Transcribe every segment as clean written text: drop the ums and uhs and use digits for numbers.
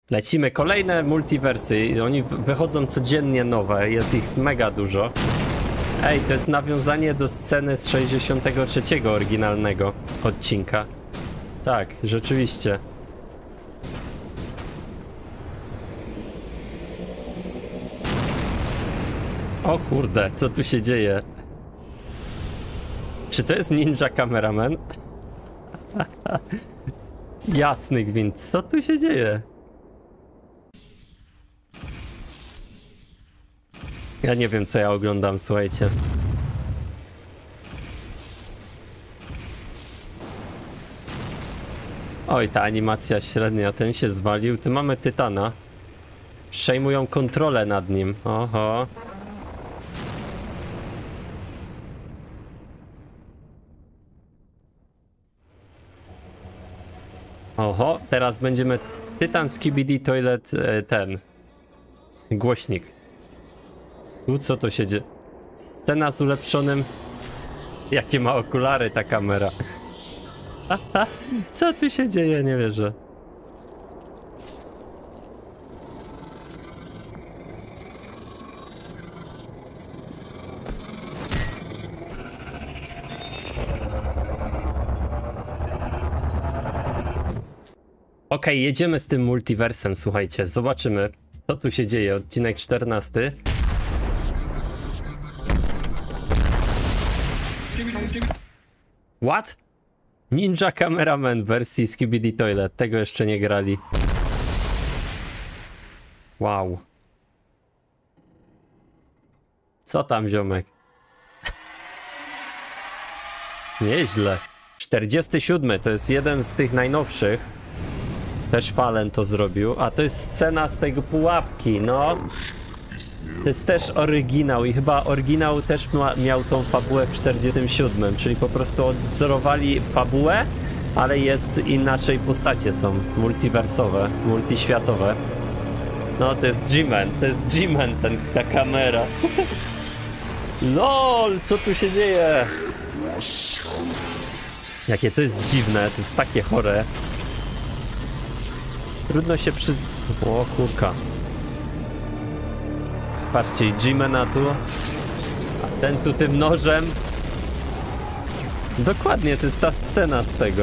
Lecimy kolejne multiversy. Oni wychodzą codziennie nowe. Jest ich mega dużo. Ej, to jest nawiązanie do sceny z 63 oryginalnego odcinka. Tak, rzeczywiście. O kurde, co tu się dzieje? Czy to jest ninja cameraman? Jasny gwint, co tu się dzieje? Ja nie wiem, co ja oglądam, słuchajcie. Oj, ta animacja średnia, ten się zwalił. Tu mamy Tytana. Przejmują kontrolę nad nim. Oho. Oho, teraz będziemy Tytan Skibidi Toilet, ten głośnik. Tu co to się dzieje? Scena z ulepszonym... Jakie ma okulary ta kamera. Co tu się dzieje? Nie wierzę. Okej, jedziemy z tym multiversem, słuchajcie. Zobaczymy, co tu się dzieje. Odcinek 14. What? Ninja Cameraman w wersji Skibidi Toilet. Tego jeszcze nie grali. Wow. Co tam, ziomek? Nieźle. 47 to jest jeden z tych najnowszych. Też Fallen to zrobił. A to jest scena z tego pułapki, no. To jest też oryginał i chyba oryginał też miał tą fabułę w 47, czyli po prostu odwzorowali fabułę, ale jest inaczej, postacie są multiwersowe, multiświatowe. No to jest G-Man, ta kamera. LOL, co tu się dzieje? Jakie to jest dziwne, to jest takie chore. Trudno się O kurka. Patrzcie, G-Mana tu, a ten tu tym nożem. Dokładnie, to jest ta scena z tego.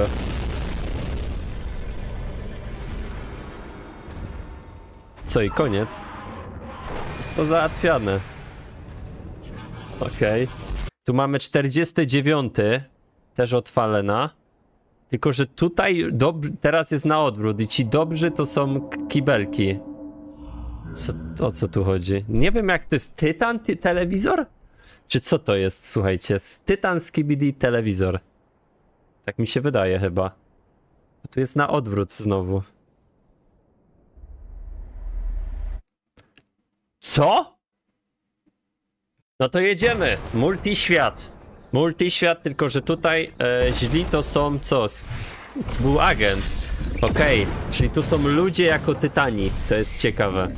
Co i koniec? To załatwiane. Okej. Tu mamy 49, też od Fallena. Tylko że tutaj teraz jest na odwrót i ci dobrzy to są kibelki. O co tu chodzi? Nie wiem, jak to jest Tytan telewizor? Czy co to jest? Słuchajcie, Tytan Skibidi telewizor. Tak mi się wydaje chyba. Tu jest na odwrót znowu. Co? No to jedziemy. Multiświat. Multiświat, tylko że tutaj źli to są co? Był agent. Okej, czyli tu są ludzie jako Tytani. To jest ciekawe.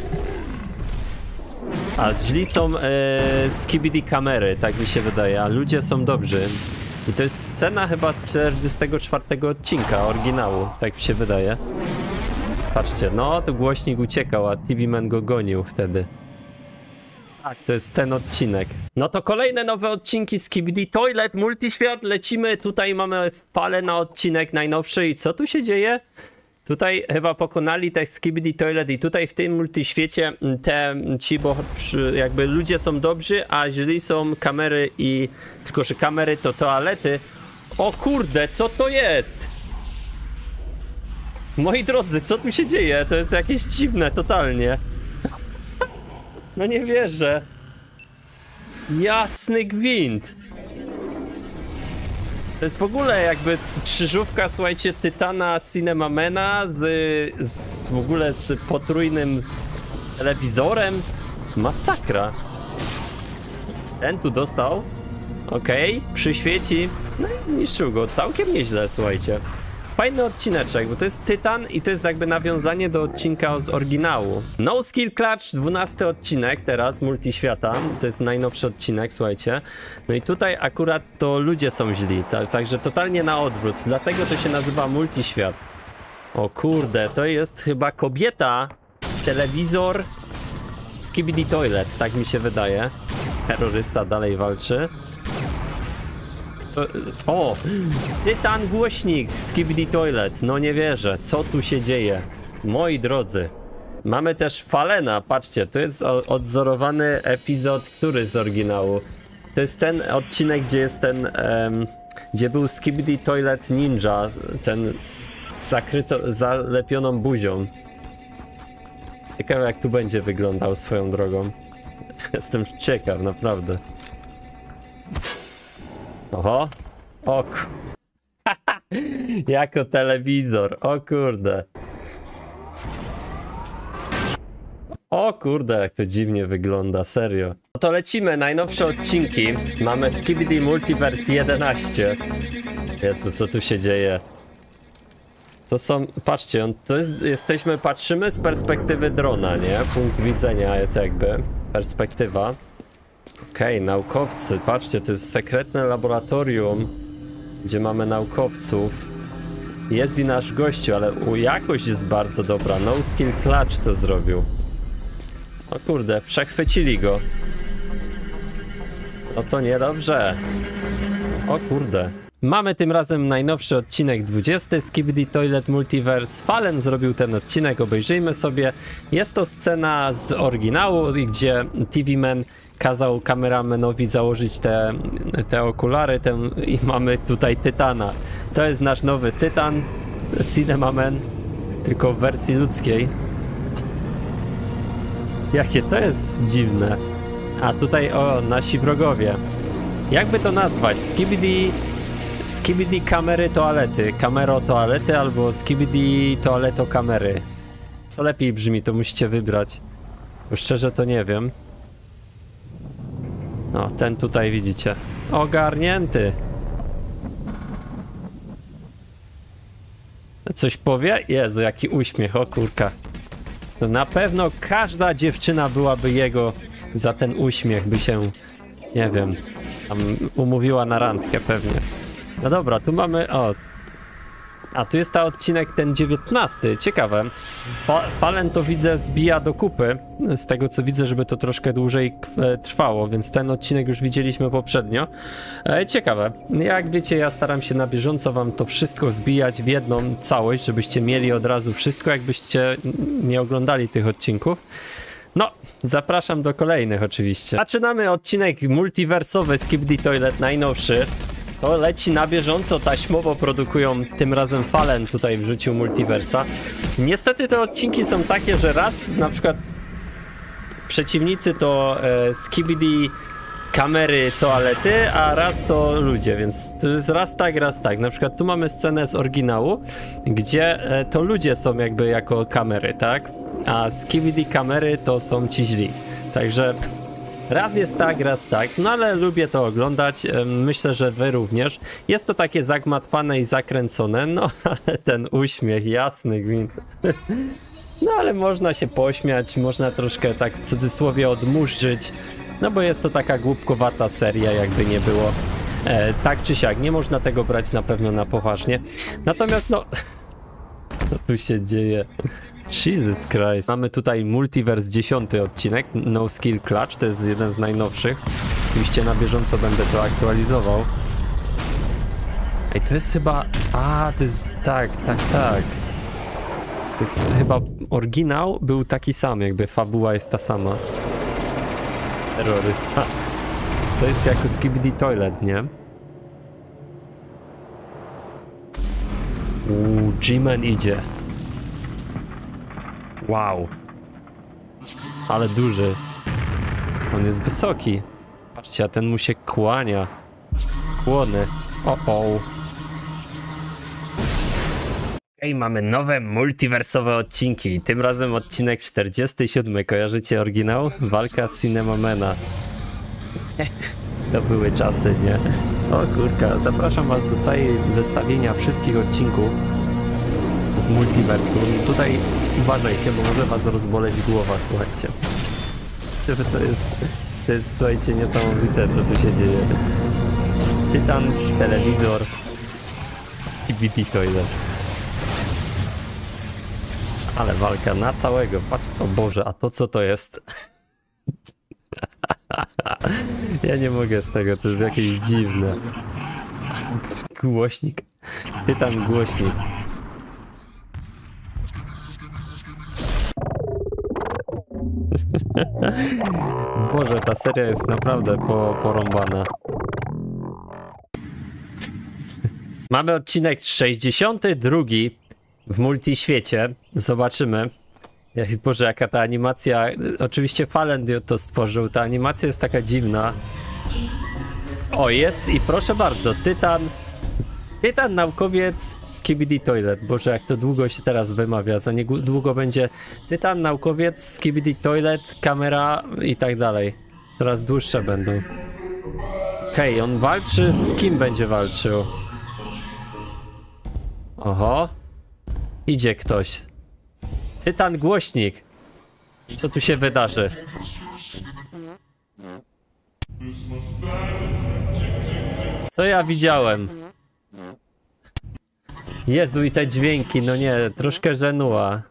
A źli są Skibidi kamery, tak mi się wydaje, a ludzie są dobrzy. I to jest scena chyba z 44 odcinka oryginału, tak mi się wydaje. Patrzcie, no tu głośnik uciekał, a TV Man go gonił wtedy. Tak, to jest ten odcinek. No to kolejne nowe odcinki Skibidi Toilet, multiświat, lecimy. Tutaj mamy falę na odcinek najnowszy i co tu się dzieje? Tutaj chyba pokonali te Skibidi Toilet i tutaj w tym multiświecie bo jakby ludzie są dobrzy, a źli są kamery i... Tylko że kamery to toalety. O kurde, co to jest? Moi drodzy, co tu się dzieje? To jest jakieś dziwne totalnie. No nie wierzę. Jasny gwint. To jest w ogóle jakby krzyżówka, słuchajcie, Tytana Cinemamana w ogóle z potrójnym telewizorem. Masakra. Ten tu dostał. Okej, przyświeci. No i zniszczył go. Całkiem nieźle, słuchajcie. Fajny odcineczek, bo to jest Tytan i to jest jakby nawiązanie do odcinka z oryginału. No Skill Clutch, 12 odcinek teraz, multiświata. To jest najnowszy odcinek, słuchajcie. No i tutaj akurat to ludzie są źli, także totalnie na odwrót. Dlatego to się nazywa multiświat. O kurde, to jest chyba kobieta. Telewizor. Skibidi Toilet, tak mi się wydaje. Terrorysta dalej walczy. Kto... O! Tytan głośnik! Skibidi Toilet. No nie wierzę, co tu się dzieje? Moi drodzy. Mamy też Falena, patrzcie, to jest odzorowany epizod, który z oryginału? To jest ten odcinek, gdzie jest ten... gdzie był Skibidi Toilet Ninja, ten zalepioną buzią. Ciekawe jak tu będzie wyglądał swoją drogą. Jestem ciekaw, naprawdę. Oho. O jako telewizor, o kurde. O kurde, jak to dziwnie wygląda, serio. No to lecimy, najnowsze odcinki. Mamy Skibidi Multiverse 11. Jezu, co tu się dzieje? To są, patrzcie, to jest, patrzymy z perspektywy drona, nie? Punkt widzenia jest jakby, perspektywa. Okej, naukowcy, patrzcie, to jest sekretne laboratorium, gdzie mamy naukowców. Jest i nasz gościu, ale jakość jest bardzo dobra. No Skill Clutch to zrobił. O kurde, przechwycili go. No to niedobrze. O kurde. Mamy tym razem najnowszy odcinek 20 Skibidi Toilet Multiverse. Fallen zrobił ten odcinek, obejrzyjmy sobie. Jest to scena z oryginału, gdzie TV Man kazał kameramanowi założyć te okulary i mamy tutaj Tytana. To jest nasz nowy Tytan, Cinema Man, tylko w wersji ludzkiej. Jakie to jest dziwne. A tutaj, o, nasi wrogowie. Jakby to nazwać? Skibidi kamery toalety. Kamero toalety albo Skibidi toaleto kamery. Co lepiej brzmi, to musicie wybrać. Bo szczerze to nie wiem. No, ten tutaj widzicie. Ogarnięty. Coś powie? Jezu, jaki uśmiech, o kurka. To na pewno każda dziewczyna byłaby jego za ten uśmiech, by się, nie wiem, tam umówiła na randkę pewnie. No dobra, tu mamy, o. A tu jest ta odcinek ten 19, ciekawe. Fallen to widzę zbija do kupy, z tego co widzę, żeby to troszkę dłużej trwało, więc ten odcinek już widzieliśmy poprzednio. Ciekawe, jak wiecie, ja staram się na bieżąco wam to wszystko zbijać w jedną całość, żebyście mieli od razu wszystko, jakbyście nie oglądali tych odcinków. No, zapraszam do kolejnych oczywiście. Zaczynamy odcinek multiwersowy Skibidi Toilet najnowszy. To leci na bieżąco, taśmowo produkują, tym razem Fallen tutaj wrzucił multiversa. Niestety te odcinki są takie, że raz na przykład przeciwnicy to Skibidi kamery toalety, a raz to ludzie, więc to jest raz tak. Na przykład tu mamy scenę z oryginału, gdzie to ludzie są jakby jako kamery, tak? A Skibidi kamery to są ci źli. Także raz jest tak, raz tak, no ale lubię to oglądać, myślę, że wy również. Jest to takie zagmatwane i zakręcone, no ale ten uśmiech, jasny gwint. No ale można się pośmiać, można troszkę tak w cudzysłowie odmurzyć, no bo jest to taka głupkowata seria, jakby nie było. Tak czy siak, nie można tego brać na pewno na poważnie. Natomiast no, co tu się dzieje? Jesus Christ. Mamy tutaj Multiverse 10 odcinek, No Skill Clutch, to jest jeden z najnowszych. Oczywiście na bieżąco będę to aktualizował. Ej, to jest chyba... A, to jest... Tak. To jest chyba... Oryginał był taki sam, jakby fabuła jest ta sama. Terrorysta. To jest jako Skibidi Toilet, nie? G-Man idzie. Wow. Ale duży. On jest wysoki. Patrzcie, a ten mu się kłania. Kłony. Ej, mamy nowe multiwersowe odcinki. Tym razem odcinek 47. Kojarzycie oryginał? Walka z Cinemamana. To były czasy, nie? O kurka, zapraszam was do całej zestawienia wszystkich odcinków z multiversum. Tutaj uważajcie, bo może was rozboleć głowa, słuchajcie. To jest, słuchajcie, niesamowite, co tu się dzieje. Tytan, telewizor, Skibidi Toilet. Ale walka na całego. Patrz, o Boże, a to co to jest? Ja nie mogę z tego, to jest jakieś dziwne. Głośnik. Tytan głośnik. Boże, ta seria jest naprawdę porąbana. Mamy odcinek 62 w multiświecie. Zobaczymy. Boże, jaka ta animacja. Oczywiście Fallen to stworzył. Ta animacja jest taka dziwna. O, jest i proszę bardzo, Tytan naukowiec Skibidi Toilet. Boże, jak to długo się teraz wymawia. Za niedługo będzie Tytan naukowiec Skibidi Toilet, kamera i tak dalej. Coraz dłuższe będą. Okej, on walczy, z kim będzie walczył? Oho. Idzie ktoś. Tytan głośnik. Co tu się wydarzy? Co ja widziałem? Jezu, i te dźwięki, no nie, troszkę żenua.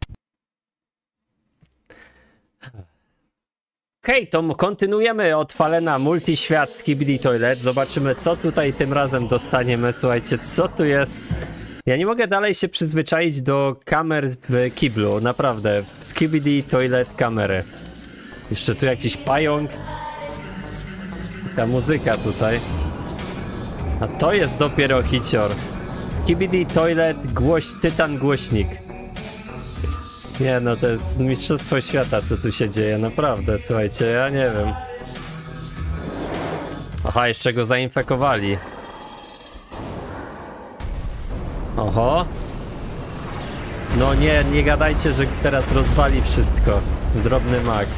Hej, to kontynuujemy od Fallena multiświat Skibidi Toilet. Zobaczymy, co tutaj tym razem dostaniemy. Słuchajcie, co tu jest? Ja nie mogę dalej się przyzwyczaić do kamer w kiblu, naprawdę. Skibidi Toilet kamery. Jeszcze tu jakiś pająk. Ta muzyka tutaj. A to jest dopiero hicior. Skibidi Toilet Tytan głośnik. Nie no, to jest mistrzostwo świata, co tu się dzieje, naprawdę, słuchajcie, ja nie wiem. Aha, jeszcze go zainfekowali. Oho. No nie, nie gadajcie, że teraz rozwali wszystko. Drobny mag.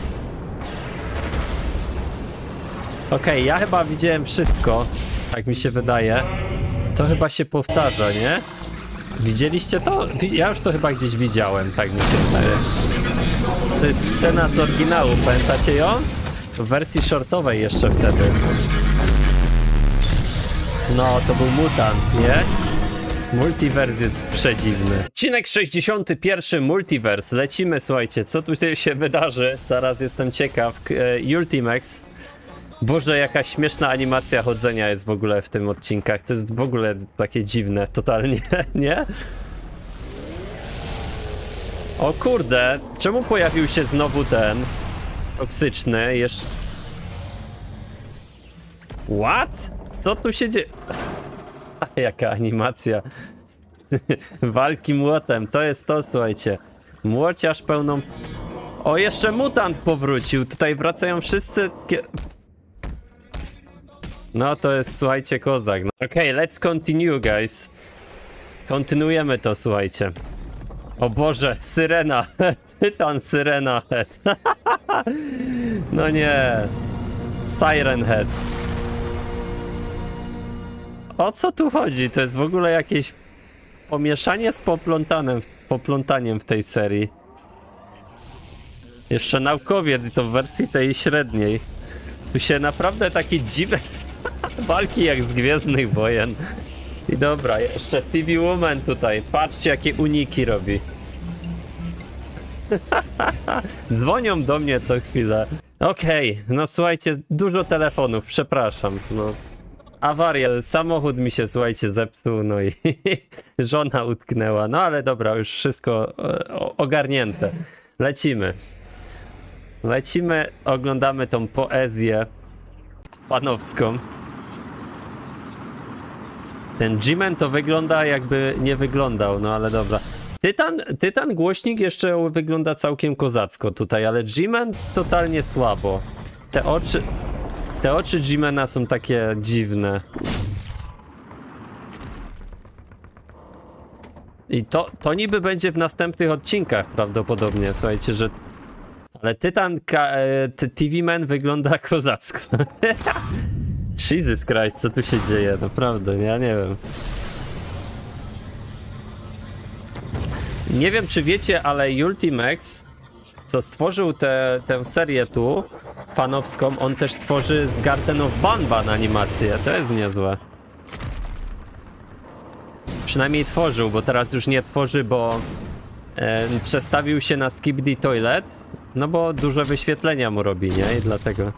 Okej, ja chyba widziałem wszystko, tak mi się wydaje. To chyba się powtarza, nie? Widzieliście to? Ja już to chyba gdzieś widziałem, tak mi się wydaje. To jest scena z oryginału, pamiętacie ją? W wersji shortowej jeszcze wtedy. No, to był mutant, nie? Multiverse jest przedziwny. Odcinek 61, Multiverse. Lecimy, słuchajcie, co tu się wydarzy? Zaraz jestem ciekaw. Ultimax. Boże, jaka śmieszna animacja chodzenia jest w ogóle w tym odcinkach. To jest w ogóle takie dziwne, totalnie, nie? O kurde, czemu pojawił się znowu ten toksyczny? Jeszcze... What? Co tu się dzieje? Jaka animacja. Walki młotem, to jest to, słuchajcie. Młociarz pełną... O, jeszcze mutant powrócił. Tutaj wracają wszyscy... No to jest, słuchajcie, kozak. No. Okej, let's continue, guys. Kontynuujemy to, słuchajcie. O Boże, syrena. Tytan Syrena Head. No nie. Siren Head. O co tu chodzi? To jest w ogóle jakieś pomieszanie z poplątaniem w tej serii. Jeszcze naukowiec i to w wersji tej średniej. Tu się naprawdę takie dziwne walki jak z Gwiezdnych Wojen. I dobra, jeszcze TV Woman tutaj. Patrzcie, jakie uniki robi. Dzwonią do mnie co chwilę. Okej, no słuchajcie, dużo telefonów, przepraszam. No. Awaria, samochód mi się, słuchajcie, zepsuł, no i żona utknęła. No ale dobra, już wszystko ogarnięte. Lecimy. Lecimy, oglądamy tą poezję panowską. Ten G-Man to wygląda jakby nie wyglądał, no ale dobra. Tytan głośnik jeszcze wygląda całkiem kozacko tutaj, ale G-Man totalnie słabo. Te oczy G-Mana są takie dziwne. I to niby będzie w następnych odcinkach prawdopodobnie, słuchajcie, że... Ale Tytan TV Man wygląda kozacko. Jesus Christ, co tu się dzieje? Naprawdę, ja nie wiem. Nie wiem, czy wiecie, ale Ultimax, co stworzył tę serię tu, fanowską, on też tworzy z Garden of Banban animację. To jest niezłe. Przynajmniej tworzył, bo teraz już nie tworzy, bo przestawił się na Skibidi Toilet, no bo duże wyświetlenia mu robi, nie? I dlatego.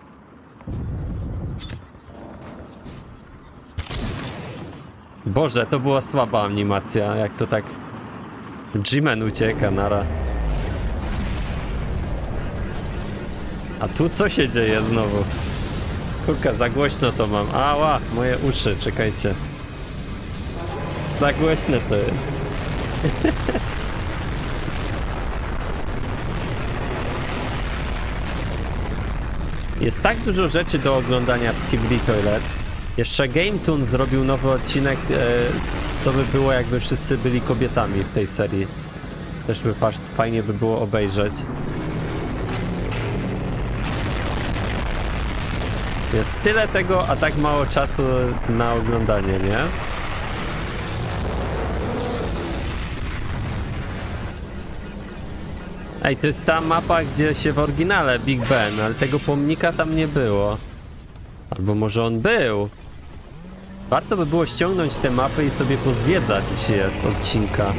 Boże, to była słaba animacja, jak to tak... G-Man ucieka, nara. A tu co się dzieje znowu? Kurka, za głośno to mam. Ała, moje uszy, czekajcie. Za głośne to jest. Jest tak dużo rzeczy do oglądania w Skibidi Toilet. Jeszcze GameToon zrobił nowy odcinek, co by było, jakby wszyscy byli kobietami w tej serii. Też by fajnie by było obejrzeć. Jest tyle tego, a tak mało czasu na oglądanie, nie? Ej, to jest ta mapa, gdzie się w oryginale Big Ben, ale tego pomnika tam nie było. Albo może on był. Warto by było ściągnąć te mapy i sobie pozwiedzać, gdzie jest odcinka.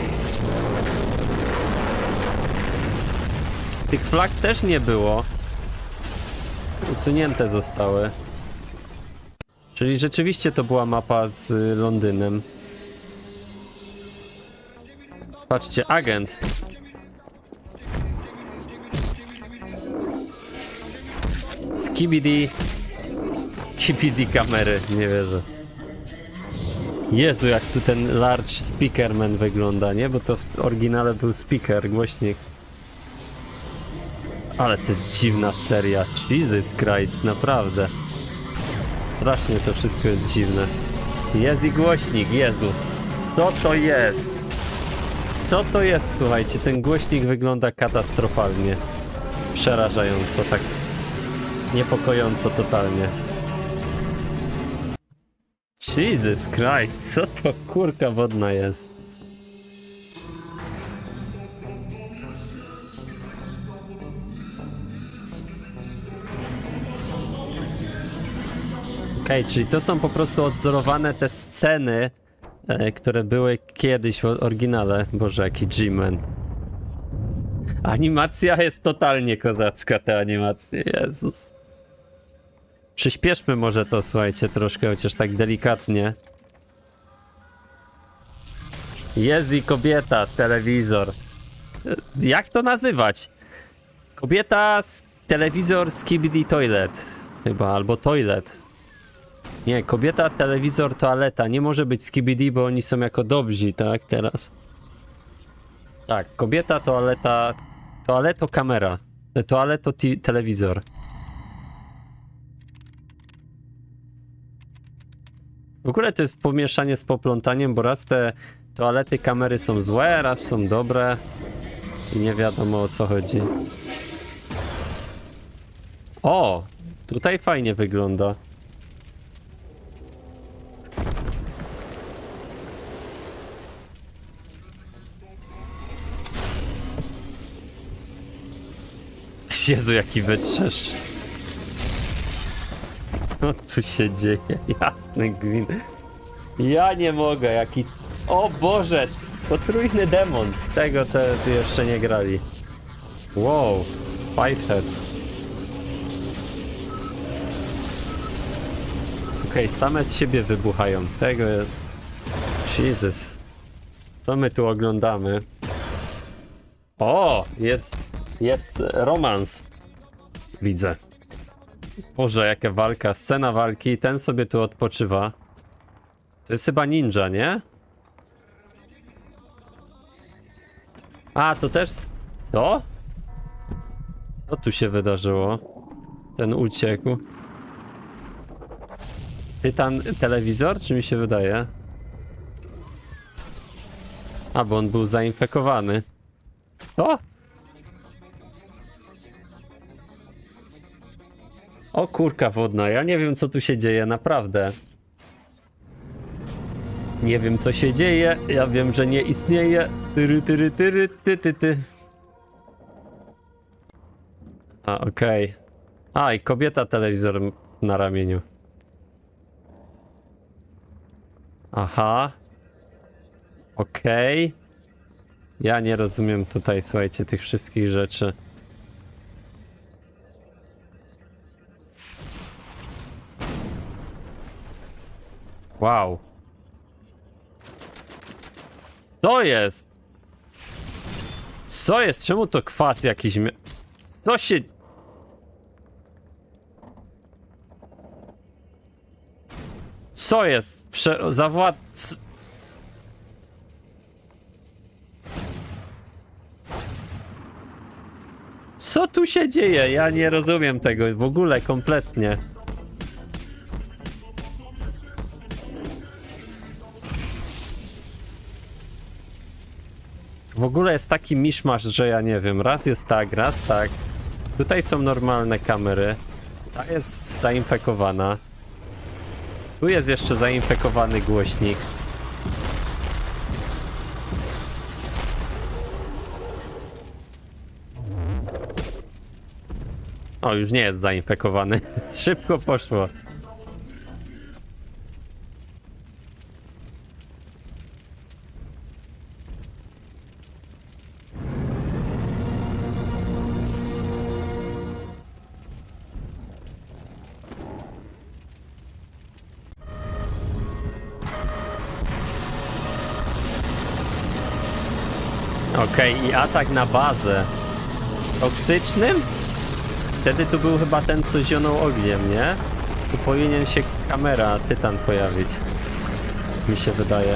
Tych flag też nie było. Usunięte zostały. Czyli rzeczywiście to była mapa z Londynem. Patrzcie, agent. Skibidi kamery, nie wierzę. Jezu, jak tu ten large speakerman wygląda, nie? Bo to w oryginale był speaker, głośnik. Ale to jest dziwna seria. Jesus Christ, naprawdę. Strasznie to wszystko jest dziwne. Jest i głośnik, Jezus. Co to jest? Co to jest, słuchajcie? Ten głośnik wygląda katastrofalnie. Przerażająco, tak niepokojąco totalnie. Jesus Christ, co to kurka wodna jest? Okej, czyli to są po prostu odzorowane te sceny, które były kiedyś w oryginale. Boże, jaki G-Man. Animacja jest totalnie kozacka, te animacje, Jezus. Przyspieszmy może to, słuchajcie, troszkę, chociaż tak delikatnie. Jest i kobieta, telewizor. Jak to nazywać? Kobieta, telewizor, Skibidi Toilet. Chyba, albo toilet. Nie, kobieta, telewizor, toaleta. Nie może być Skibidi, bo oni są jako dobrzy, tak? Teraz. Tak, kobieta, toaleta... Toaleto, kamera. Toaleto, telewizor. W ogóle to jest pomieszanie z poplątaniem, bo raz te toalety, kamery są złe, raz są dobre. I nie wiadomo, o co chodzi. O! Tutaj fajnie wygląda. Jezu, jaki wytrzeszcz. Co tu się dzieje? Jasny gwint. Ja nie mogę, jaki... O Boże! Potrójny demon. Tego te jeszcze nie grali. Wow. Whitehead. Okej, same z siebie wybuchają. Tego... Jesus. Co my tu oglądamy? O! Jest romans. Widzę. Boże, jaka walka. Scena walki. Ten sobie tu odpoczywa. To jest chyba ninja, nie? A, to też... Co? Co tu się wydarzyło? Ten uciekł. Tytan telewizor? Czy mi się wydaje? A, bo on był zainfekowany. Co? O kurka wodna, ja nie wiem co tu się dzieje, naprawdę. Nie wiem co się dzieje, ja wiem, że nie istnieje. Tyry, tyry, tyry, ty, ty, ty. A, okej. A, i kobieta telewizor na ramieniu. Aha. Okej. Ja nie rozumiem tutaj, słuchajcie, tych wszystkich rzeczy. Wow. Co jest? Co jest? Czemu to kwas jakiś... Co się... Co jest? Co tu się dzieje? Ja nie rozumiem tego w ogóle kompletnie. W ogóle jest taki miszmasz, że ja nie wiem. Raz jest tak, raz tak. Tutaj są normalne kamery. Ta jest zainfekowana. Tu jest jeszcze zainfekowany głośnik. O, już nie jest zainfekowany. Szybko poszło. Okej, i atak na bazę. Toksycznym? Wtedy tu był chyba ten, co zionął ogniem, nie? Tu powinien się kamera Tytan pojawić. Mi się wydaje.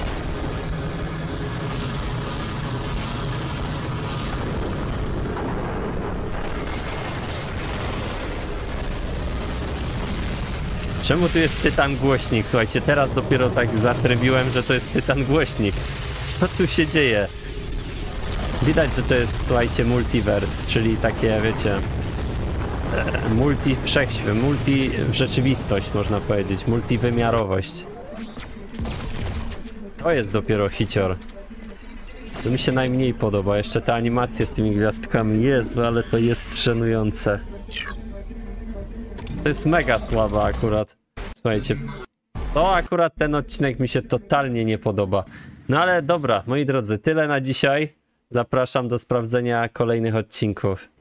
Czemu tu jest Tytan głośnik? Słuchajcie, teraz dopiero tak zatrybiłem, że to jest Tytan głośnik. Co tu się dzieje? Widać, że to jest, słuchajcie, multiverse, czyli takie, wiecie, multi-rzeczywistość, można powiedzieć, multiwymiarowość. To jest dopiero hicior. To mi się najmniej podoba, jeszcze te animacje z tymi gwiazdkami. Jezu, ale to jest żenujące. To jest mega słabe akurat. Słuchajcie, to akurat ten odcinek mi się totalnie nie podoba. No ale dobra, moi drodzy, tyle na dzisiaj. Zapraszam do sprawdzenia kolejnych odcinków.